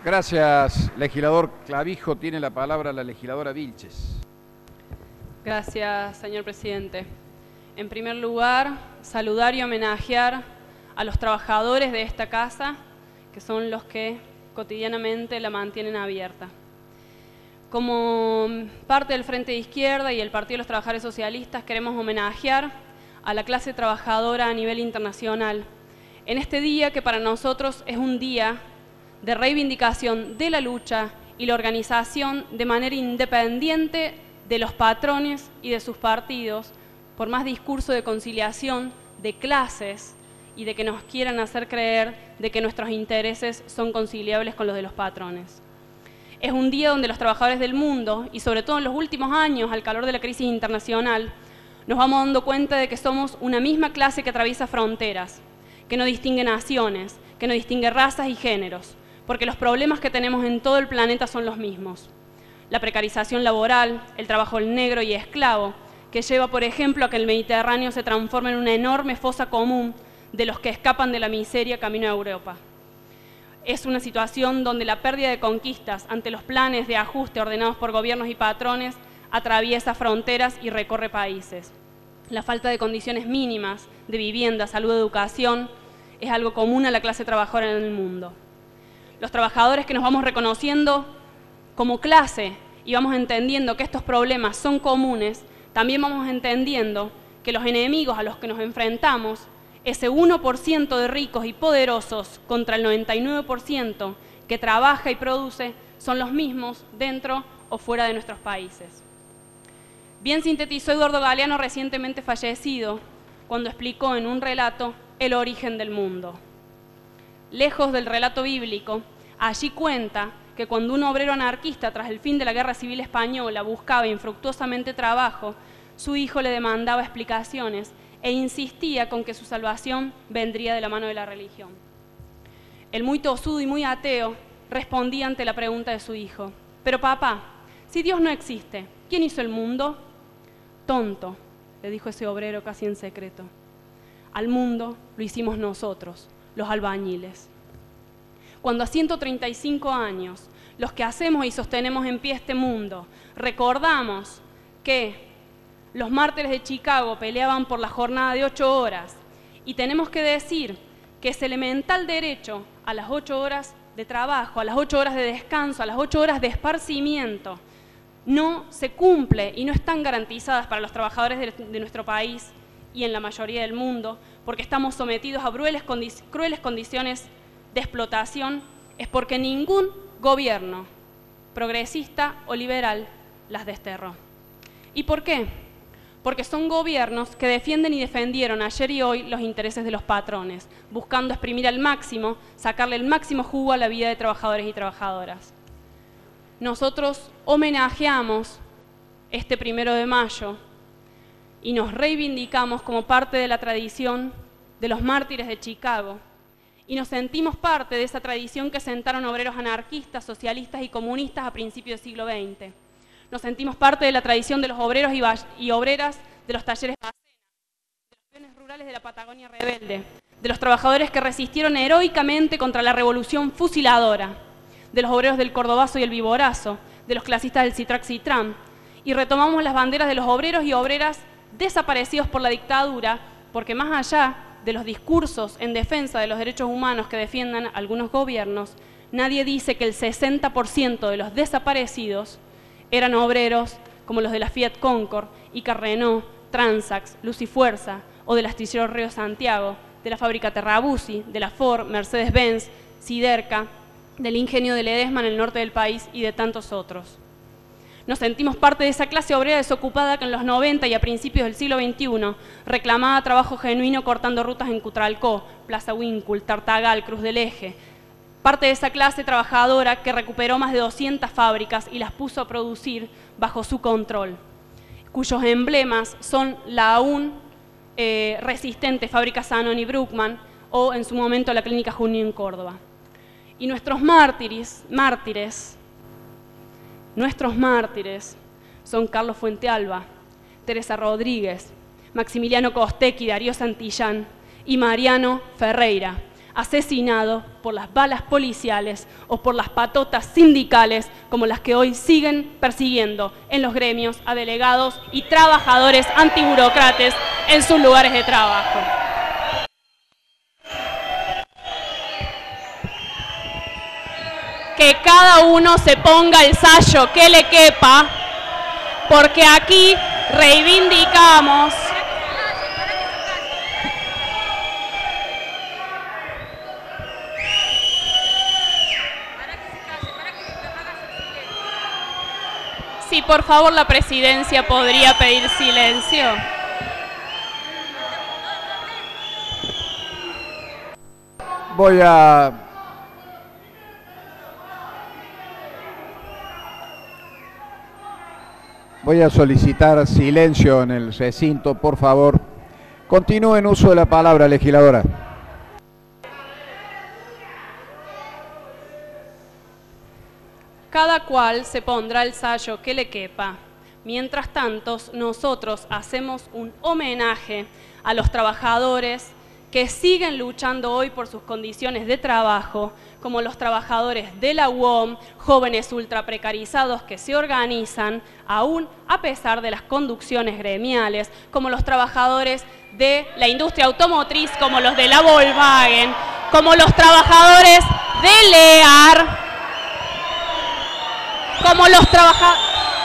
Gracias, legislador Clavijo. Tiene la palabra la legisladora Vilches. Gracias, señor presidente. En primer lugar, saludar y homenajear a los trabajadores de esta casa, que son los que cotidianamente la mantienen abierta. Como parte del Frente de Izquierda y el Partido de los Trabajadores Socialistas, queremos homenajear a la clase trabajadora a nivel internacional, en este día que para nosotros es un día de reivindicación de la lucha y la organización de manera independiente de los patrones y de sus partidos, por más discurso de conciliación de clases y de que nos quieran hacer creer de que nuestros intereses son conciliables con los de los patrones. Es un día donde los trabajadores del mundo, y sobre todo en los últimos años, al calor de la crisis internacional, nos vamos dando cuenta de que somos una misma clase que atraviesa fronteras, que no distingue naciones, que no distingue razas y géneros, porque los problemas que tenemos en todo el planeta son los mismos. La precarización laboral, el trabajo negro y esclavo, que lleva, por ejemplo, a que el Mediterráneo se transforme en una enorme fosa común de los que escapan de la miseria camino a Europa. Es una situación donde la pérdida de conquistas ante los planes de ajuste ordenados por gobiernos y patrones atraviesa fronteras y recorre países. La falta de condiciones mínimas de vivienda, salud, educación es algo común a la clase trabajadora en el mundo. Los trabajadores que nos vamos reconociendo como clase y vamos entendiendo que estos problemas son comunes, también vamos entendiendo que los enemigos a los que nos enfrentamos, ese 1% de ricos y poderosos contra el 99% que trabaja y produce, son los mismos dentro o fuera de nuestros países. Bien sintetizó Eduardo Galeano, recientemente fallecido, cuando explicó en un relato el origen del mundo. Lejos del relato bíblico, allí cuenta que cuando un obrero anarquista, tras el fin de la Guerra Civil Española, buscaba infructuosamente trabajo, su hijo le demandaba explicaciones e insistía con que su salvación vendría de la mano de la religión. El muy tosudo y muy ateo respondía ante la pregunta de su hijo: «Pero papá, si Dios no existe, ¿quién hizo el mundo?» «Tonto», le dijo ese obrero casi en secreto, «al mundo lo hicimos nosotros, los albañiles». Cuando a 135 años, los que hacemos y sostenemos en pie este mundo, recordamos que los mártires de Chicago peleaban por la jornada de 8 horas y tenemos que decir que ese elemental derecho a las 8 horas de trabajo, a las 8 horas de descanso, a las 8 horas de esparcimiento, no se cumple y no están garantizadas para los trabajadores de nuestro país y en la mayoría del mundo, porque estamos sometidos a crueles condiciones de explotación, es porque ningún gobierno progresista o liberal las desterró. ¿Y por qué? Porque son gobiernos que defienden y defendieron ayer y hoy los intereses de los patrones, buscando exprimir al máximo, sacarle el máximo jugo a la vida de trabajadores y trabajadoras. Nosotros homenajeamos este 1 de mayo y nos reivindicamos como parte de la tradición de los mártires de Chicago y nos sentimos parte de esa tradición que sentaron obreros anarquistas, socialistas y comunistas a principios del siglo XX. Nos sentimos parte de la tradición de los obreros y obreras de los talleres Bacena, de los peones rurales de la Patagonia rebelde, de los trabajadores que resistieron heroicamente contra la revolución fusiladora, de los obreros del Cordobazo y el Viborazo, de los clasistas del Citrac-Citram, y retomamos las banderas de los obreros y obreras desaparecidos por la dictadura, porque más allá de los discursos en defensa de los derechos humanos que defiendan algunos gobiernos, nadie dice que el 60% de los desaparecidos eran obreros como los de la Fiat Concord, Icar Renault, Transax, Luz y Fuerza, o del astillero Río Santiago, de la fábrica Terrabusi, de la Ford, Mercedes-Benz, Siderca, del ingenio de Ledesma en el norte del país y de tantos otros. Nos sentimos parte de esa clase obrera desocupada que en los 90 y a principios del siglo XXI reclamaba trabajo genuino cortando rutas en Cutralcó, Plaza Winkle, Tartagal, Cruz del Eje. Parte de esa clase trabajadora que recuperó más de 200 fábricas y las puso a producir bajo su control, cuyos emblemas son la aún resistente fábrica Zanoni Bruckmann o en su momento la clínica Junín en Córdoba. Y nuestros mártires son Carlos Fuentealba, Teresa Rodríguez, Maximiliano Costecchi, Darío Santillán y Mariano Ferreira, asesinado por las balas policiales o por las patotas sindicales como las que hoy siguen persiguiendo en los gremios a delegados y trabajadores antiburocrates en sus lugares de trabajo. Que cada uno se ponga el sayo que le quepa, porque aquí reivindicamos si por favor la presidencia podría pedir silencio. Voy a solicitar silencio en el recinto, por favor. Continúe en uso de la palabra, legisladora. Cada cual se pondrá el sayo que le quepa. Mientras tanto, nosotros hacemos un homenaje a los trabajadores que siguen luchando hoy por sus condiciones de trabajo, como los trabajadores de la UOM, jóvenes ultraprecarizados que se organizan, aún a pesar de las conducciones gremiales, como los trabajadores de la industria automotriz, como los de la Volkswagen, como los trabajadores de LEAR, como los trabajadores...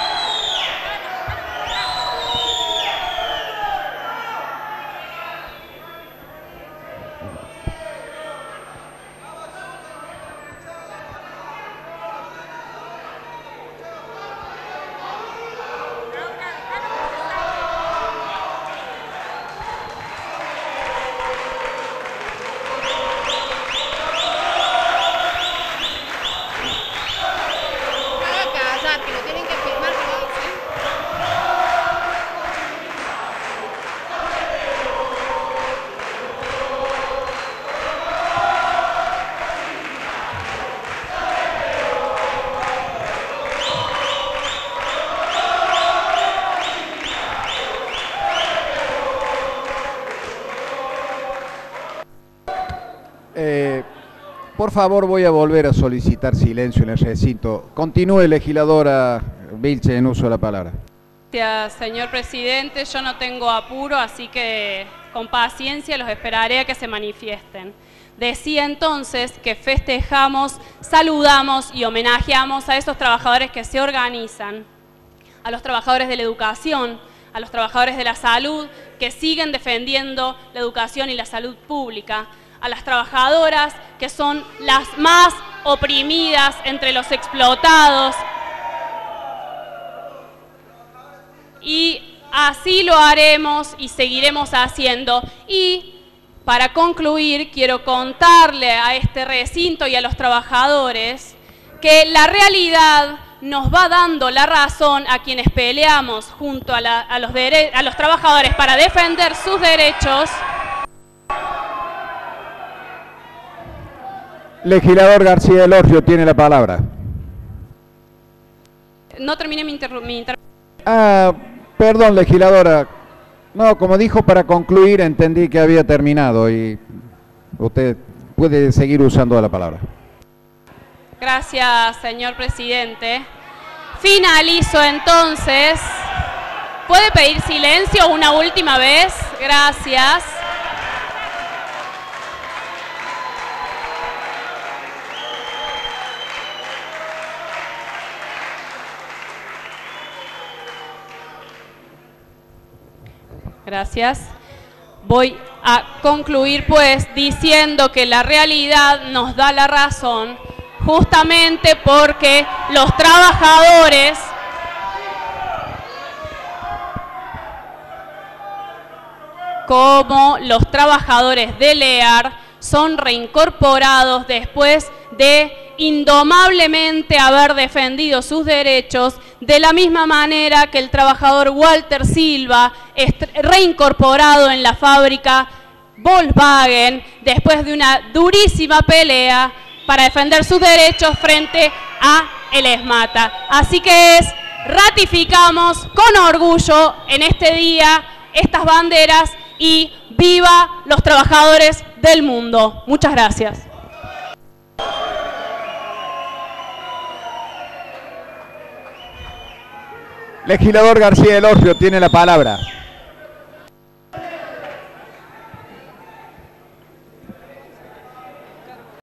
Por favor, voy a volver a solicitar silencio en el recinto. Continúe, legisladora Vilches, en uso de la palabra. Gracias, señor presidente. Yo no tengo apuro, así que con paciencia los esperaré a que se manifiesten. Decía entonces que festejamos, saludamos y homenajeamos a esos trabajadores que se organizan, a los trabajadores de la educación, a los trabajadores de la salud que siguen defendiendo la educación y la salud pública, a las trabajadoras que son las más oprimidas entre los explotados. Y así lo haremos y seguiremos haciendo. Y para concluir, quiero contarle a este recinto y a los trabajadores que la realidad nos va dando la razón a quienes peleamos junto a los trabajadores para defender sus derechos. Legislador García Elorrio tiene la palabra. No terminé mi intervención. Perdón, legisladora. No, como dijo para concluir, entendí que había terminado y usted puede seguir usando la palabra. Gracias, señor presidente. Finalizo entonces. ¿Puede pedir silencio una última vez? Gracias. Gracias. Voy a concluir pues diciendo que la realidad nos da la razón justamente porque los trabajadores como los trabajadores de LEAR son reincorporados después de indomablemente haber defendido sus derechos, de la misma manera que el trabajador Walter Silva es reincorporado en la fábrica Volkswagen después de una durísima pelea para defender sus derechos frente a el ESMATA. Así que ratificamos con orgullo en este día estas banderas y ¡viva los trabajadores del mundo. Muchas gracias. Legislador García Elorrio tiene la palabra.